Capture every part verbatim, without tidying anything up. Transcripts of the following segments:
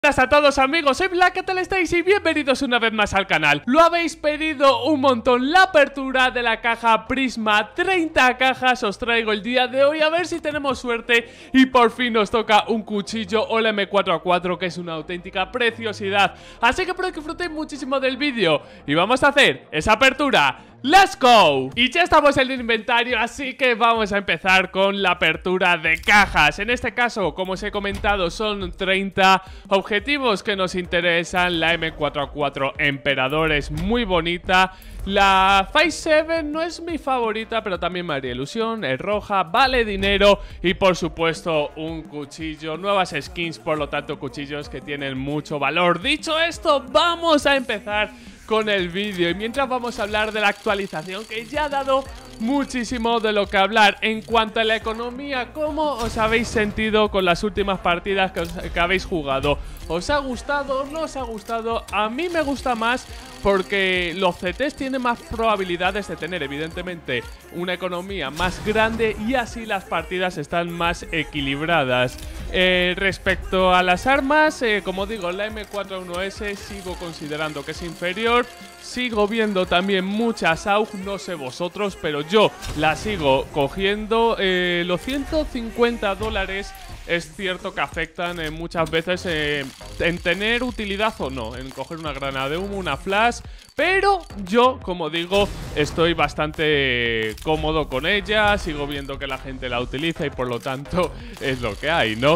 Hola a todos amigos, soy Black, ¿qué tal estáis? Y bienvenidos una vez más al canal. Lo habéis pedido un montón, la apertura de la caja Prisma, treinta cajas os traigo el día de hoy. A ver si tenemos suerte y por fin nos toca un cuchillo o el eme cuatro a cuatro, que es una auténtica preciosidad. Así que espero que disfrutéis muchísimo del vídeo y vamos a hacer esa apertura. ¡Let's go! Y ya estamos en el inventario, así que vamos a empezar con la apertura de cajas. En este caso, como os he comentado, son treinta objetivos que nos interesan. La eme cuatro a cuatro Emperador es muy bonita. La cinco siete no es mi favorita, pero también me haría ilusión. Es roja, vale dinero y por supuesto un cuchillo. Nuevas skins, por lo tanto cuchillos que tienen mucho valor. Dicho esto, vamos a empezar con el vídeo y mientras vamos a hablar de la actualización, que ya ha dado muchísimo de lo que hablar. En cuanto a la economía, ¿cómo os habéis sentido con las últimas partidas que, os, que habéis jugado? ¿Os ha gustado? ¿No os ha gustado? A mí me gusta más porque los ce tes tienen más probabilidades de tener evidentemente una economía más grande y así las partidas están más equilibradas. Eh, respecto a las armas, eh, como digo, la eme cuatro a uno ese sigo considerando que es inferior. Sigo viendo también muchas A U G, no sé vosotros, pero yo la sigo cogiendo. Eh, los ciento cincuenta dólares es cierto que afectan eh, muchas veces eh, en tener utilidad o no, en coger una granada de humo, una flash, pero yo, como digo, estoy bastante cómodo con ella, sigo viendo que la gente la utiliza y por lo tanto es lo que hay, ¿no?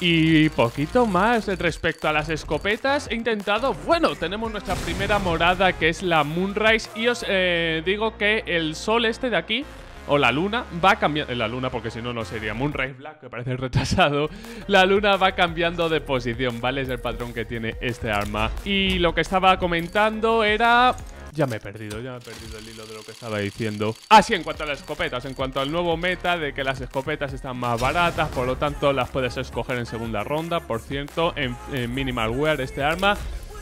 Y poquito más respecto a las escopetas. He intentado, bueno, tenemos nuestra primera morada que es la Moonrise. Y os eh, digo que el sol este de aquí, o la luna, va cambiando. La luna, porque si no, no sería Moonrise Black, que parece retrasado. La luna va cambiando de posición, ¿vale? Es el patrón que tiene este arma. Y lo que estaba comentando era... Ya me he perdido, ya me he perdido el hilo de lo que estaba diciendo. Ah, sí, en cuanto a las escopetas, en cuanto al nuevo meta de que las escopetas están más baratas, por lo tanto las puedes escoger en segunda ronda. Por cierto, en, en Minimal Wear este arma,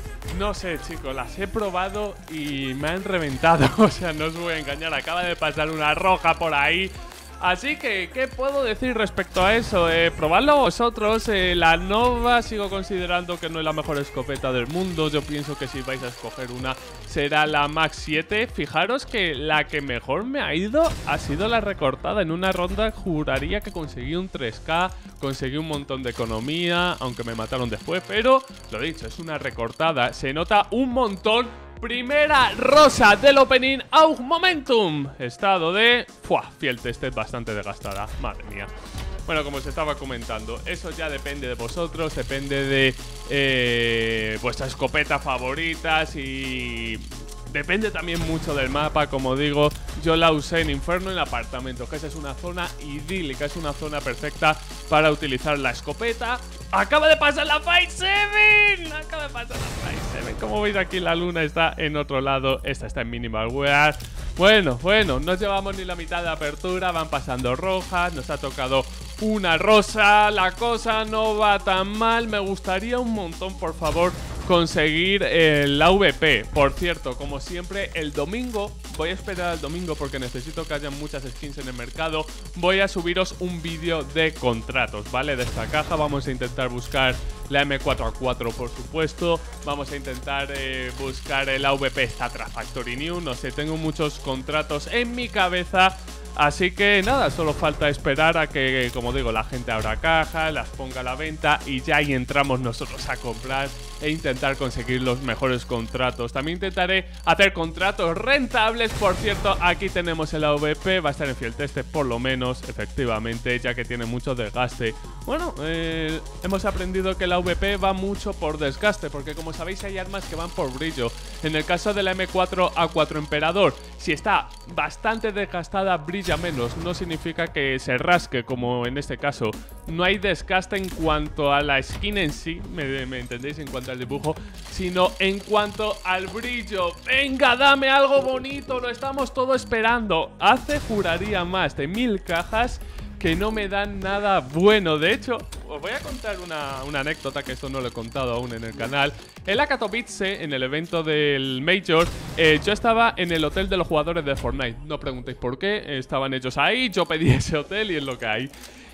no sé chicos, las he probado y me han reventado. O sea, no os voy a engañar, acaba de pasar una roja por ahí. Así que, ¿qué puedo decir respecto a eso? Eh, probadlo vosotros. eh, La Nova sigo considerando que no es la mejor escopeta del mundo. Yo pienso que si vais a escoger una será la Max siete. Fijaros que la que mejor me ha ido ha sido la recortada. En una ronda juraría que conseguí un tres K, conseguí un montón de economía, aunque me mataron después, pero lo dicho, es una recortada. Se nota un montón. Primera rosa del opening, A U G Momentum. Estado de... Fua, fiel tested bastante desgastada, madre mía. Bueno, como os estaba comentando, eso ya depende de vosotros, depende de eh, vuestra escopeta favoritas y... depende también mucho del mapa, como digo. Yo la usé en Inferno, en apartamentos, que esa es una zona idílica, es una zona perfecta para utilizar la escopeta. ¡Acaba de pasar la cinco siete! ¡Acaba de pasar la cinco siete! Como veis aquí la luna está en otro lado, esta está en Minimal Wear. Bueno, bueno, no llevamos ni la mitad de apertura, van pasando rojas, nos ha tocado una rosa, la cosa no va tan mal. Me gustaría un montón, por favor, conseguir el A V P. Por cierto, como siempre, el domingo, voy a esperar al domingo porque necesito que haya muchas skins en el mercado. Voy a subiros un vídeo de contratos, ¿vale? De esta caja vamos a intentar buscar la eme cuatro a cuatro, por supuesto. Vamos a intentar eh, buscar el A V P Satisfactory New. No sé, tengo muchos contratos en mi cabeza. Así que nada, solo falta esperar a que, como digo, la gente abra cajas, las ponga a la venta y ya ahí entramos nosotros a comprar e intentar conseguir los mejores contratos. También intentaré hacer contratos rentables. Por cierto, aquí tenemos el A V P, va a estar en fiel test por lo menos, efectivamente, ya que tiene mucho desgaste. Bueno, eh, hemos aprendido que el A V P va mucho por desgaste, porque como sabéis hay armas que van por brillo. En el caso de la eme cuatro a cuatro Emperador, si está bastante desgastada, brilla menos. No significa que se rasque, como en este caso. No hay desgaste en cuanto a la skin en sí, me, me entendéis, en cuanto al dibujo, sino en cuanto al brillo. Venga, dame algo bonito, lo estamos todo esperando. Hace, juraría, más de mil cajas que no me dan nada bueno. De hecho, os voy a contar una, una anécdota, que esto no lo he contado aún en el canal. En la Katowice, en el evento del Major, eh, yo estaba en el hotel de los jugadores de Fortnite. No preguntéis por qué, estaban ellos ahí, yo pedí ese hotel y es lo que hay.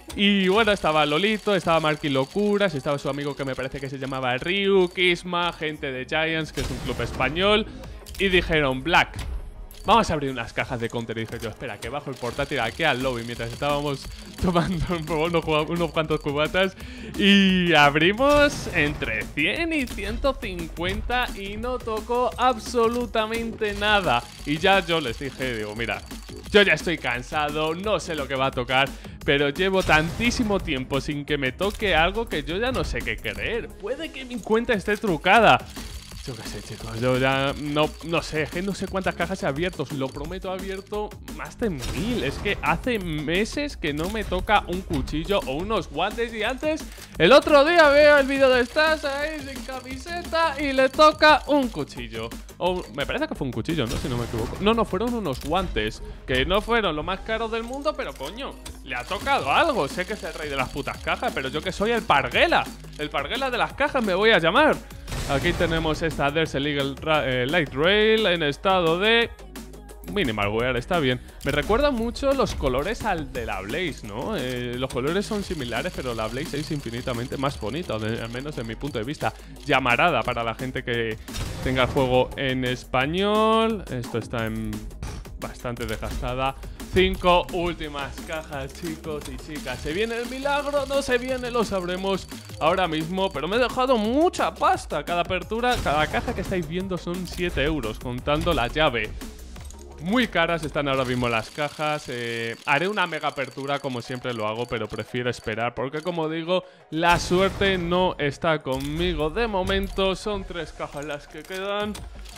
Y bueno, estaba Lolito, estaba Marky Locuras, estaba su amigo que me parece que se llamaba Ryu, Kisma, gente de Giants, que es un club español. Y dijeron, Black, vamos a abrir unas cajas de counter. Y dije yo, espera, que bajo el portátil aquí al lobby mientras estábamos tomando unos, unos cuantos cubatas. Y abrimos entre cien y ciento cincuenta y no tocó absolutamente nada. Y ya yo les dije, digo, mira, yo ya estoy cansado, no sé lo que va a tocar, pero llevo tantísimo tiempo sin que me toque algo que yo ya no sé qué creer. Puede que mi cuenta esté trucada. Yo qué sé, chicos, yo ya no, no sé, que no sé cuántas cajas he abierto, os lo prometo, he abierto más de mil. Es que hace meses que no me toca un cuchillo o unos guantes. Y antes, el otro día veo el vídeo de Stas ahí sin camiseta y le toca un cuchillo. O me parece que fue un cuchillo, ¿no? Si no me equivoco. No, no, fueron unos guantes, que no fueron lo más caros del mundo, pero coño, le ha tocado algo. Sé que es el rey de las putas cajas, pero yo que soy el parguela, el parguela de las cajas me voy a llamar. Aquí tenemos esta There's a Legal eh, Light Rail en estado de Minimal Wear, está bien. Me recuerda mucho los colores al de la Blaze, ¿no? Eh, los colores son similares, pero la Blaze es infinitamente más bonita, de, al menos desde mi punto de vista. Llamarada para la gente que tenga el juego en español. Esto está en pff, bastante desgastada. Cinco últimas cajas, chicos y chicas. ¿Se viene el milagro? No se viene, lo sabremos ahora mismo. Pero me he dejado mucha pasta. Cada apertura, cada caja que estáis viendo son siete euros, contando la llave. Muy caras están ahora mismo las cajas. eh, Haré una mega apertura como siempre lo hago, pero prefiero esperar porque, como digo, la suerte no está conmigo. De momento son tres cajas las que quedan.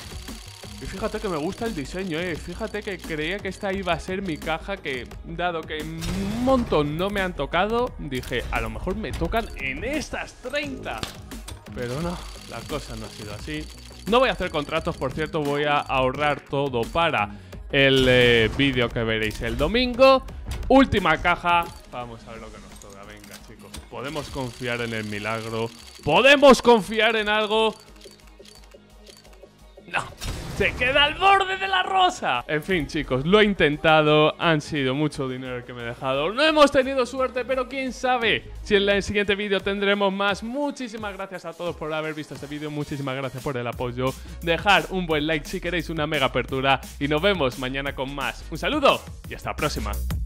Y fíjate que me gusta el diseño, eh. Fíjate que creía que esta iba a ser mi caja, que dado que un montón no me han tocado, dije, a lo mejor me tocan en estas treinta. Pero no, la cosa no ha sido así. No voy a hacer contratos, por cierto, voy a ahorrar todo para el eh, vídeo que veréis el domingo. Última caja. Vamos a ver lo que nos toca. Venga, chicos. Podemos confiar en el milagro. Podemos confiar en algo. No. Se queda al borde de la rosa. En fin, chicos, lo he intentado. Han sido mucho dinero el que me he dejado. No hemos tenido suerte, pero quién sabe si en el siguiente vídeo tendremos más. Muchísimas gracias a todos por haber visto este vídeo. Muchísimas gracias por el apoyo. Dejar un buen like si queréis una mega apertura. Y nos vemos mañana con más. Un saludo y hasta la próxima.